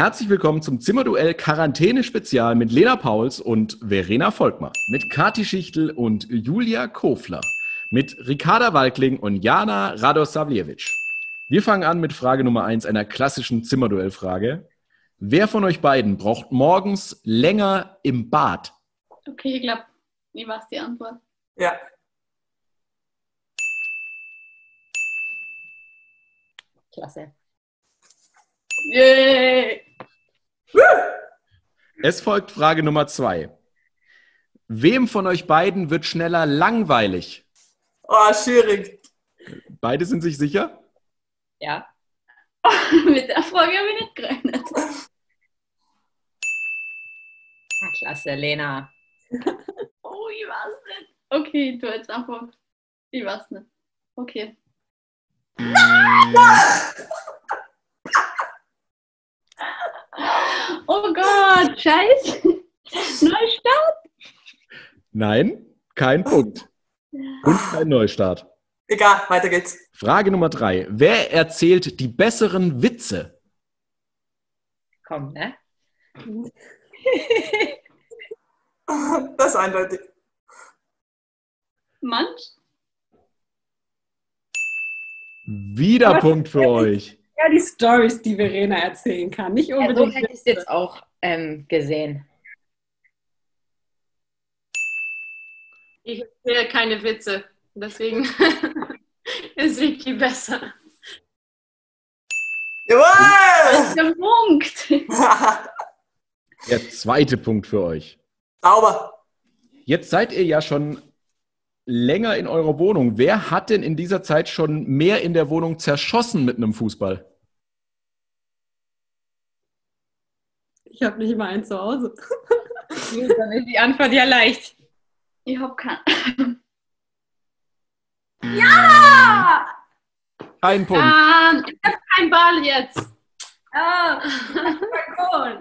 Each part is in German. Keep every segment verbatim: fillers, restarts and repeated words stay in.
Herzlich willkommen zum Zimmerduell Quarantäne-Spezial mit Lena Pauls und Verena Volkmar. Mit Kathi Schichtel und Julia Kofler. Mit Ricarda Walkling und Jana Radosavljevic. Wir fangen an mit Frage Nummer eins, einer klassischen Zimmerduell-Frage. Wer von euch beiden braucht morgens länger im Bad? Okay, ich glaube, ich weiß die Antwort. Ja. Klasse. Yay! Es folgt Frage Nummer zwei. Wem von euch beiden wird schneller langweilig? Oh, schwierig. Beide sind sich sicher? Ja. Mit der Frage habe ich nicht gerechnet. Ah, klasse, Lena. Oh, ich weiß nicht. Okay, du jetzt einfach. Ich weiß nicht. Okay. Oh Gott, scheiße. Neustart? Nein, kein Punkt. Und kein Neustart. Egal, weiter geht's. Frage Nummer drei. Wer erzählt die besseren Witze? Komm, ne? Das ist eindeutig. Manch? Wieder Aber Punkt für euch. Ja, die Storys, die Verena erzählen kann. Nicht Ja, so unbedingt. hätte ich es jetzt auch ähm, gesehen. Ich erzähle keine Witze, deswegen ist Vicky besser. Jawohl! Der Punkt. Der zweite Punkt für euch. Sauber. Jetzt seid ihr ja schon länger in eurer Wohnung. Wer hat denn in dieser Zeit schon mehr in der Wohnung zerschossen mit einem Fußball? Ich habe nicht mal einen zu Hause. Dann ist die Antwort ja leicht. Ich habe keinen. Ein Punkt. Ah, ich habe keinen Ball jetzt. Ah, cool.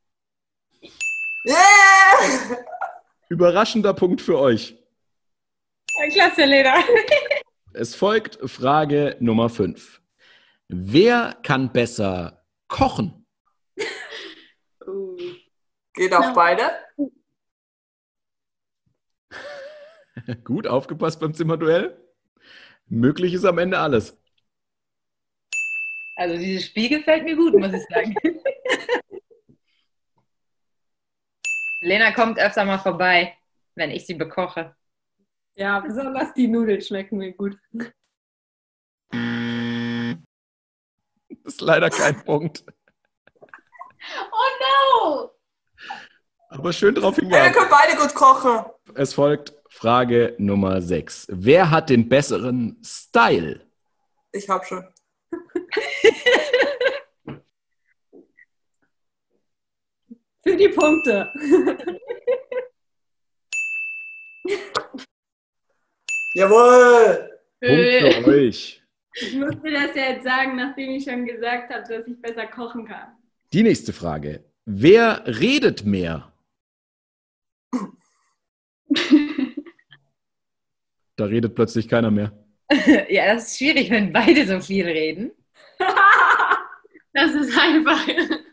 Yeah! Überraschender Punkt für euch. Ja, klasse, Lena. Es folgt Frage Nummer fünf. Wer kann besser kochen? Uh. Geht auf Ja. beide. Gut aufgepasst beim Zimmerduell. Möglich ist am Ende alles. Also dieses Spiel gefällt mir gut, muss ich sagen. Lena kommt öfter mal vorbei, wenn ich sie bekoche. Ja, besonders die Nudeln schmecken mir gut. Das ist leider kein Punkt. Oh no! Aber schön drauf Ja, wir hingehalten. können beide gut kochen. Es folgt Frage Nummer sechs. Wer hat den besseren Style? Ich hab schon. Für die Punkte. Jawohl! Punkt für euch. Ich musste das ja jetzt sagen, nachdem ich schon gesagt habe, dass ich besser kochen kann. Die nächste Frage. Wer redet mehr? Da redet plötzlich keiner mehr. Ja, das ist schwierig, wenn beide so viel reden. Das ist einfach.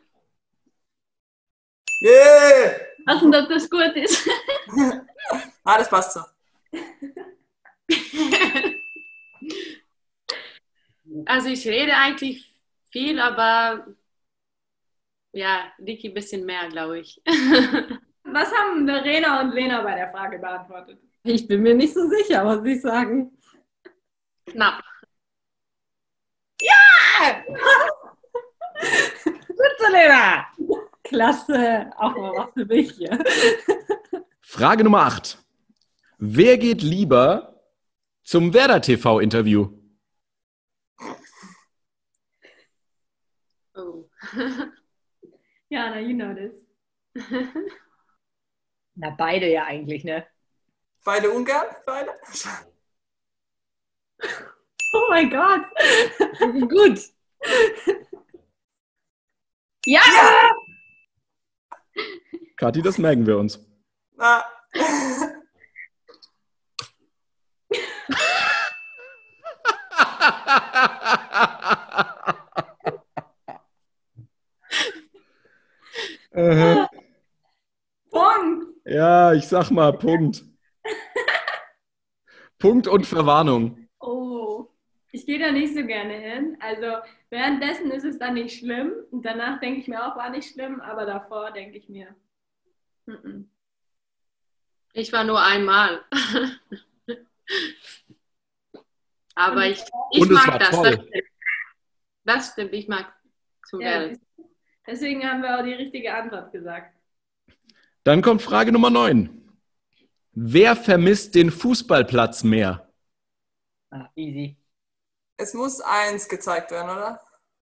Yeah! Was denn, ob das gut ist? Ah, das passt so. Also ich rede eigentlich viel, aber ja, Vicky ein bisschen mehr, glaube ich. Was haben Verena und Lena bei der Frage beantwortet? Ich bin mir nicht so sicher, was sie sagen. Knapp. Gut so, Lena. Klasse, auch mal was für mich hier. Frage Nummer acht. Wer geht lieber zum Werder T V-Interview? Oh. Jana, you know this. Na, beide ja eigentlich, ne? Beide ungern? Beide? Oh mein Gott. Gut. Ja! Kathi, das merken wir uns. Na. Ja, ich sag mal, Punkt. Punkt und Verwarnung. Oh. Ich gehe da nicht so gerne hin. Also währenddessen ist es dann nicht schlimm. Und danach denke ich mir auch, war nicht schlimm. Aber davor denke ich mir, mm-mm. Ich war nur einmal. Aber ich, ich Und es war mag das. toll. Das stimmt. Das stimmt, ich mag zum Ja, Geld. deswegen haben wir auch die richtige Antwort gesagt. Dann kommt Frage Nummer neun. Wer vermisst den Fußballplatz mehr? Ah, easy. Es muss eins gezeigt werden, oder?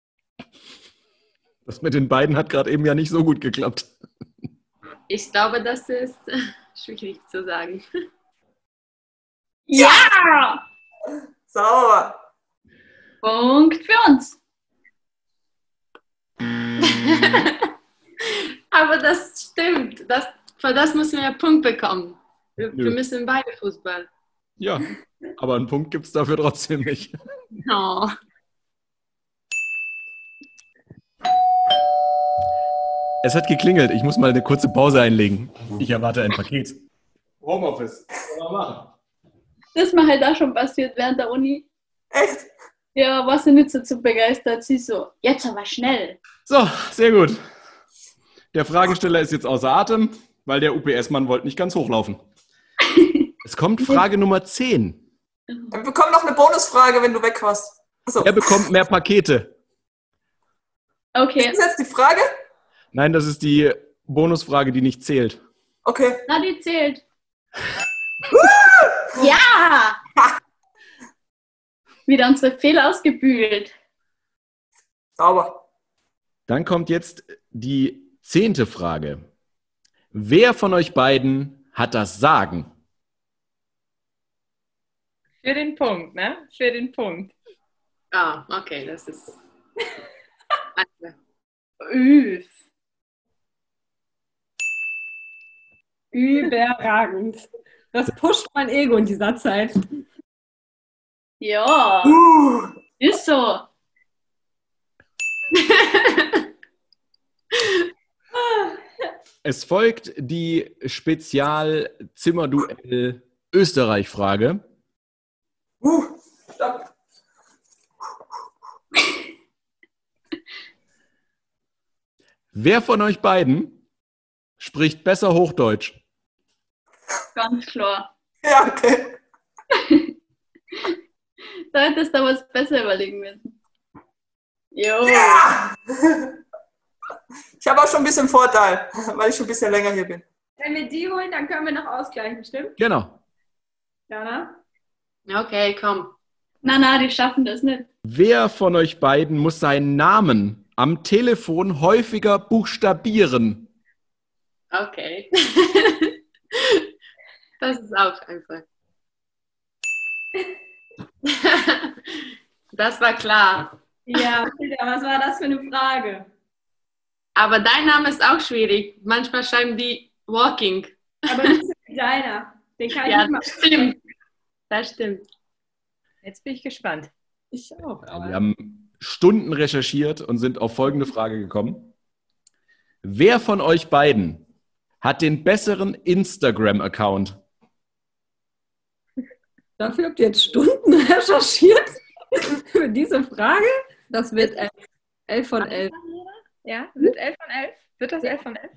Das mit den beiden hat gerade eben ja nicht so gut geklappt. Ich glaube, das ist schwierig zu sagen. Ja! Sauber. Punkt für uns. Aber das stimmt. Das, für das müssen wir einen Punkt bekommen. Wir, Nö. wir müssen beide Fußball. Ja, aber einen Punkt gibt es dafür trotzdem nicht. Oh. Es hat geklingelt. Ich muss mal eine kurze Pause einlegen. Ich erwarte ein Paket. Homeoffice. Was soll man machen? Das ist mir halt auch schon passiert während der Uni. Echt? Ja, war sie nicht so zu begeistert. Sie so, jetzt aber schnell. So, sehr gut. Der Fragesteller ist jetzt außer Atem, weil der U P S-Mann wollte nicht ganz hochlaufen. Es kommt Frage Nummer zehn. Wir bekommen noch eine Bonusfrage, wenn du weg warst. Achso. Wer bekommt mehr Pakete? Okay, Ist jetzt die Frage? Nein, das ist die Bonusfrage, die nicht zählt. Okay. na, die zählt. Ja! Wieder unsere Fehler ausgebügelt. Sauber. Dann kommt jetzt die zehnte Frage. Wer von euch beiden hat das Sagen? Für den Punkt, ne? Für den Punkt. Ah, okay, das ist. Üff. Überragend. Das pusht mein Ego in dieser Zeit. Ja, Uh. ist so. Es folgt die Spezial-Zimmerduell Österreich-Frage. Uh. Stopp. Wer von euch beiden spricht besser Hochdeutsch? Ganz klar. Ja, okay. Da hättest du was besser überlegen müssen. Jo. Ja. Ich habe auch schon ein bisschen Vorteil, weil ich schon ein bisschen länger hier bin. Wenn wir die holen, dann können wir noch ausgleichen, stimmt? Genau. Jana? Okay, komm. Na, na, die schaffen das nicht. Wer von euch beiden muss seinen Namen am Telefon häufiger buchstabieren? Okay. Das ist auch einfach. Das war klar. Ja, Peter, was war das für eine Frage? Aber dein Name ist auch schwierig. Manchmal schreiben die Walking. Aber nicht so wie deiner. Den kann ich Ja, nicht mal. das stimmt. Das stimmt. Jetzt bin ich gespannt. Ich auch. Wir haben Stunden recherchiert und sind auf folgende Frage gekommen. Wer von euch beiden hat den besseren Instagram-Account? Dafür habt ihr jetzt Stunden recherchiert für diese Frage. Das wird elf von elf. Ja, wird elf von elf? Wird das elf von elf?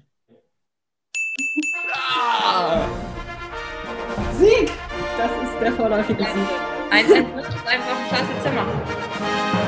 Sieg! Das ist der vorläufige Sieg. eins eins wird es einfach ein klasse Zimmer.